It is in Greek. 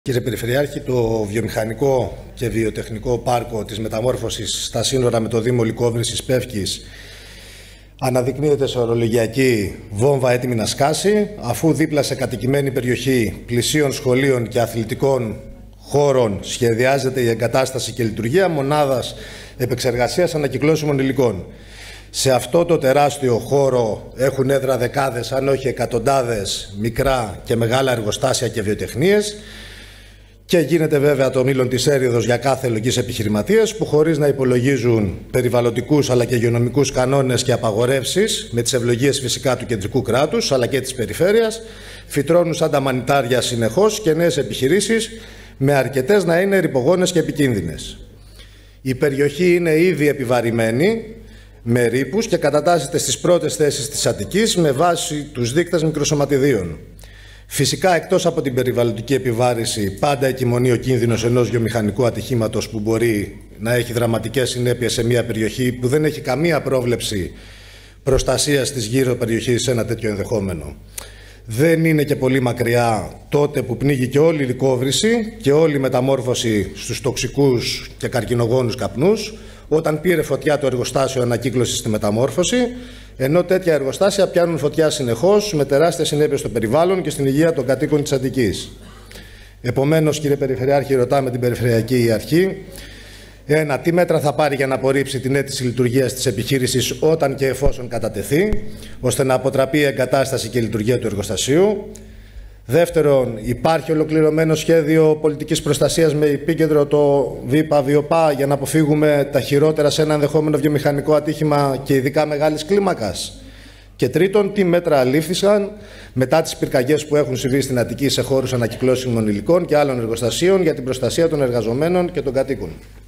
Κύριε Περιφερειάρχη, το βιομηχανικό και βιοτεχνικό πάρκο της μεταμόρφωσης στα σύνορα με το Δήμο Λυκόβρησης Πεύκης αναδεικνύεται σε ορολογιακή βόμβα έτοιμη να σκάσει, αφού δίπλα σε κατοικημένη περιοχή πλησίων σχολείων και αθλητικών χώρων σχεδιάζεται η εγκατάσταση και λειτουργία μονάδας επεξεργασίας ανακυκλώσιμων υλικών. Σε αυτό το τεράστιο χώρο έχουν έδρα δεκάδες, αν όχι εκατοντάδες, μικρά και μεγάλα εργοστάσια και βιοτεχνίες. Και γίνεται βέβαια το μήλον της έρηδος για κάθε λογής επιχειρηματίες που, χωρίς να υπολογίζουν περιβαλλοντικούς αλλά και υγειονομικούς κανόνες και απαγορεύσεις, με τις ευλογίες φυσικά του κεντρικού κράτους αλλά και της περιφέρειας, φυτρώνουν σαν τα μανιτάρια συνεχώς και νέες επιχειρήσεις, με αρκετές να είναι ρυπογόνες και επικίνδυνες. Η περιοχή είναι ήδη επιβαρημένη με ρήπους και κατατάσσεται στις πρώτες θέσεις της Αττικής με βάση τους δείκτες μικροσωματιδίων. Φυσικά, εκτός από την περιβαλλοντική επιβάρηση, πάντα εκκυμονεί ο κίνδυνος ενός βιομηχανικού ατυχήματος που μπορεί να έχει δραματικές συνέπειες σε μια περιοχή που δεν έχει καμία πρόβλεψη προστασίας της γύρω περιοχής σε ένα τέτοιο ενδεχόμενο. Δεν είναι και πολύ μακριά τότε που πνίγηκε όλη η Λυκόβρηση και όλη η μεταμόρφωση στους τοξικούς και καρκινογόνους καπνούς, όταν πήρε φωτιά το εργοστάσιο ανακύκλωσης στη μεταμόρφωση, ενώ τέτοια εργοστάσια πιάνουν φωτιά συνεχώς με τεράστιες συνέπειες στο περιβάλλον και στην υγεία των κατοίκων της Αττικής. Επομένως, κύριε Περιφερειάρχη, ρωτάμε την Περιφερειακή Αρχή, τι μέτρα θα πάρει για να απορρίψει την αίτηση λειτουργίας της επιχείρησης όταν και εφόσον κατατεθεί, ώστε να αποτραπεί η εγκατάσταση και η λειτουργία του εργοστασίου. Δεύτερον, υπάρχει ολοκληρωμένο σχέδιο πολιτικής προστασίας με επίκεντρο το ΒΙΠΑ για να αποφύγουμε τα χειρότερα σε ένα ενδεχόμενο βιομηχανικό ατύχημα και ειδικά μεγάλης κλίμακας. Και τρίτον, τι μέτρα λήφθησαν μετά τις πυρκαγιές που έχουν συμβεί στην Αττική σε χώρους ανακυκλώσιμων υλικών και άλλων εργοστασίων για την προστασία των εργαζομένων και των κατοίκων.